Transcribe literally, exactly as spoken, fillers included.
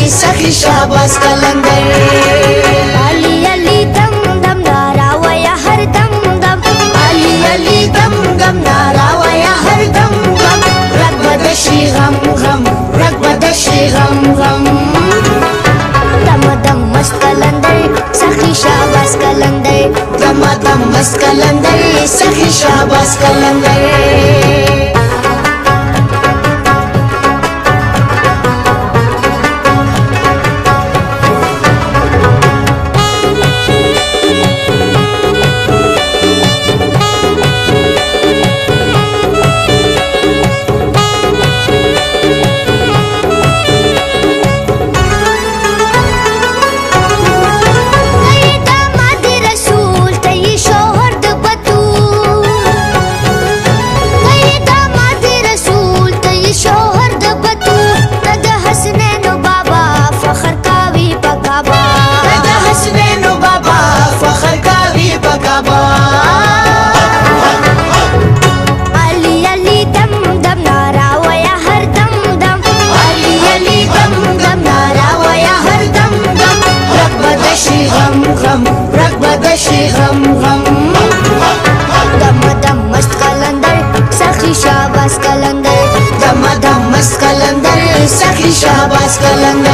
सखी शाबाश कलंदर। अली अली दम दम नारा वया हर दम दम, अली अली दम दम नारा वया हर दम दम, रग बदशी गम गम, रग बदशी गम गम। दम दम मस्त कलंदर सखी शाबाश कलंदर, दम दम मस्त कलंदर सखी शाबाश कलंदर। अली अली दम दम नारा वया हर दम दम, अली अली दम दम नारा वया हर दम दम, रग बदशी गम गम, रग बदशी गम गम। दम दम मस्त कलंदर सखी शाबाश कलंदर, दम दम मस्त कलंदर सखी शाबाश कलंदर।